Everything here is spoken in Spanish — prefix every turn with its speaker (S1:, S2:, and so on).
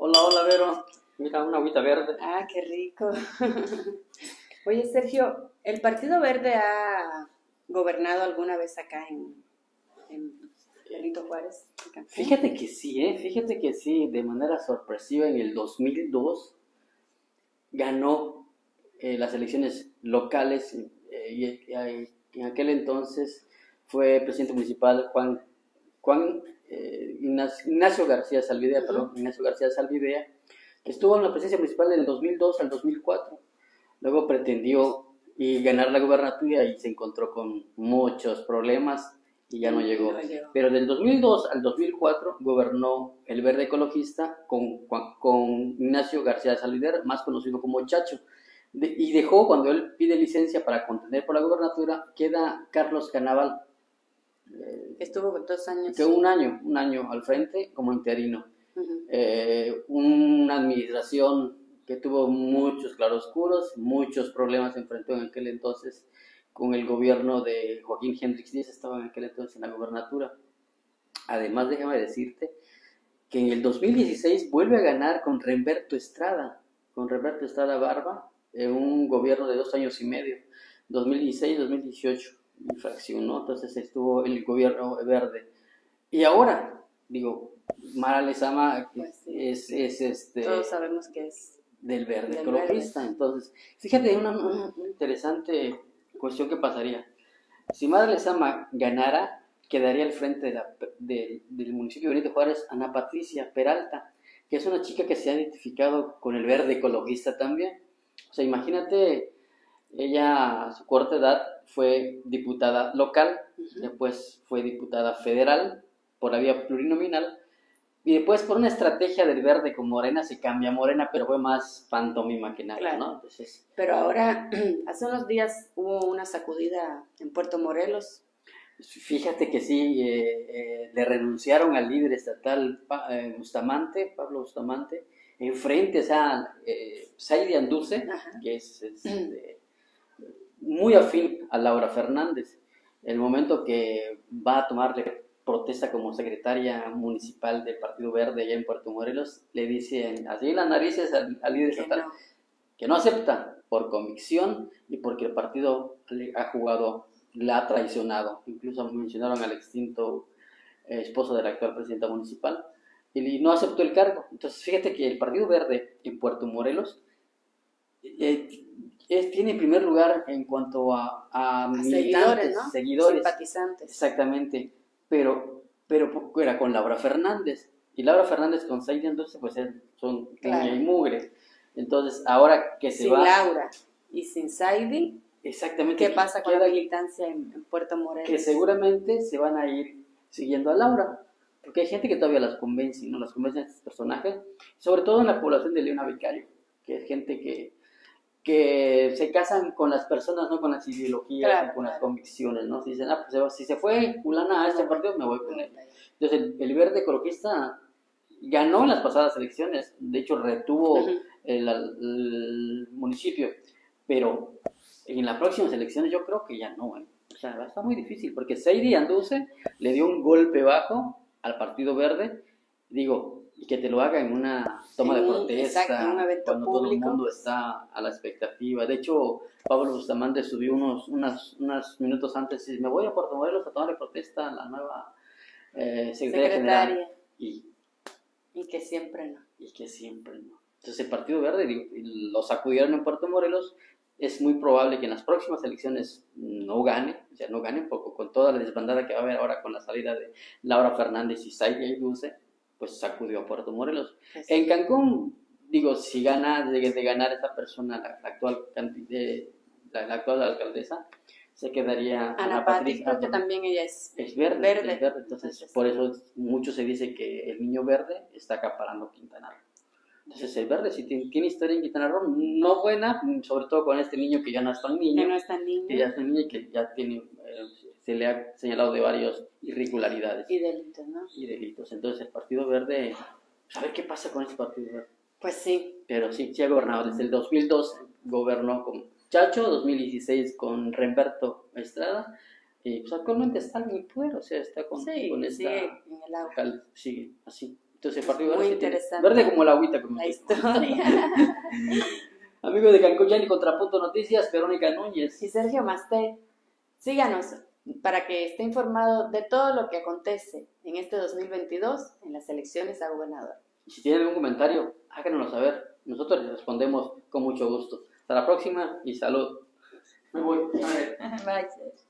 S1: Hola, hola, Vero. Mira, una agüita verde.
S2: Ah, qué rico. Oye, Sergio, ¿el Partido Verde ha gobernado alguna vez acá en Benito Juárez, en Cancún?
S1: Fíjate que sí, de manera sorpresiva en el 2002 ganó las elecciones locales en aquel entonces fue presidente municipal Ignacio García Salvidea, perdón, Ignacio García Salvidea, que estuvo en la presidencia municipal del 2002 al 2004. Luego pretendió ganar la gubernatura y se encontró con muchos problemas y ya no llegó. Pero del 2002 al 2004 gobernó el Verde Ecologista con Ignacio García Salvidea, más conocido como Chacho. Y dejó, cuando él pide licencia para contender por la gubernatura, queda Carlos Canaval.
S2: Estuvo 2 años.
S1: Que un año al frente como interino. Una administración que tuvo muchos claroscuros, muchos problemas se enfrentó en aquel entonces con el gobierno de Joaquín Hendrix Díaz, estaba en aquel entonces en la gubernatura. Además, déjame decirte que en el 2016 vuelve a ganar con Remberto Estrada Barba, un gobierno de 2 años y medio, 2016-2018, fraccionó, entonces estuvo el gobierno verde. Y ahora, digo, Mara Lezama
S2: Pues sí,
S1: es
S2: todos sabemos que es
S1: del Verde
S2: del
S1: Ecologista.
S2: Verde.
S1: Entonces, fíjate una interesante cuestión que pasaría. Si Mara Lezama ganara, quedaría al frente del municipio de Benito Juárez Ana Patricia Peralta, que es una chica que se ha identificado con el Verde Ecologista también. O sea, imagínate, ella a su corta edad fue diputada local, después fue diputada federal por la vía plurinominal, y después por una estrategia del Verde con Morena se cambia a Morena, pero fue más pantomima que nada,
S2: Claro.
S1: ¿no? Entonces,
S2: Pero ahora, hace unos días hubo una sacudida en Puerto Morelos.
S1: fíjate que sí, le renunciaron al líder estatal Pablo Bustamante, enfrente a Saidi Andúce, que es muy afín a Laura Fernández. El momento que va a tomarle protesta como secretaria municipal del Partido Verde allá en Puerto Morelos, le dicen así en las narices al líder estatal que no acepta por convicción y porque el partido la ha traicionado. Incluso mencionaron al extinto esposo de la actual presidenta municipal y no aceptó el cargo. Entonces fíjate que el Partido Verde en Puerto Morelos tiene primer lugar en cuanto a militantes, seguidores,
S2: simpatizantes.
S1: Exactamente, pero era con Laura Fernández. Y Laura Fernández con Saidi Andúce pues son uña y mugre. Entonces, ahora que se
S2: sin
S1: va...
S2: Sin Laura y sin Saidi,
S1: exactamente,
S2: ¿qué pasa con la militancia en Puerto Morelos?
S1: Que seguramente se van a ir siguiendo a Laura, porque hay gente que todavía las convence, ¿no? Las convence a estos personajes, sobre todo en la población de Leona Vicario, que es gente que se casan con las personas, no con las ideologías, con las convicciones, ¿no? Si dicen, pues si se fue fulana a este partido, me voy con él. Entonces, el Verde Ecologista ganó en las pasadas elecciones, de hecho retuvo el municipio, pero en las próximas elecciones yo creo que ya no, O sea, va a estar muy difícil, porque Saidi Andúce le dio un golpe bajo al Partido Verde, digo, y que te lo haga en una toma de protesta,
S2: en un evento
S1: cuando
S2: público.
S1: Todo el mundo está a la expectativa. De hecho, Pablo Bustamante subió unos minutos antes y dice, me voy a Puerto Morelos a tomar de protesta a la nueva secretaria general.
S2: Y que siempre no.
S1: Entonces el Partido Verde, lo sacudieron en Puerto Morelos. Es muy probable que en las próximas elecciones no gane, con toda la desbandada que va a haber ahora con la salida de Laura Fernández y Saidi Andúce, pues sacudió a Puerto Morelos. En Cancún, si gana, de ganar esta persona, la actual alcaldesa, se quedaría
S2: Ana Patricia, creo que también ella es verde.
S1: Entonces, por eso mucho se dice que el niño verde está acaparando Quintana Roo. Entonces, el Verde sí tiene historia en Quintana Roo, no buena, sobre todo con este niño que ya no es tan niño. Que ya es un niño y que ya tiene, se le ha señalado de varias irregularidades.
S2: Y delitos, ¿no?
S1: Y delitos. Entonces, el Partido Verde, a ver qué pasa con este Partido Verde.
S2: Pues sí.
S1: Pero sí ha gobernado. Desde el 2002 gobernó con Chacho, 2016 con Remberto Estrada, y pues actualmente está en el poder, o sea, está con esta...
S2: Sigue en el agua.
S1: Sigue así. Entonces el Partido Verde
S2: Muy
S1: sí tiene-
S2: interesante.
S1: verde como la agüita. Como
S2: La
S1: usted.
S2: historia.
S1: Amigos de Cancún, ya ni Contrapunto Noticias, Verónica Núñez.
S2: Y Sergio Masté, síganos para que esté informado de todo lo que acontece en este 2022 en las elecciones a gobernador.
S1: Si tienen algún comentario, háganoslo saber. Nosotros les respondemos con mucho gusto. Hasta la próxima y salud. Me voy. A ver.
S2: Bye, Sergio.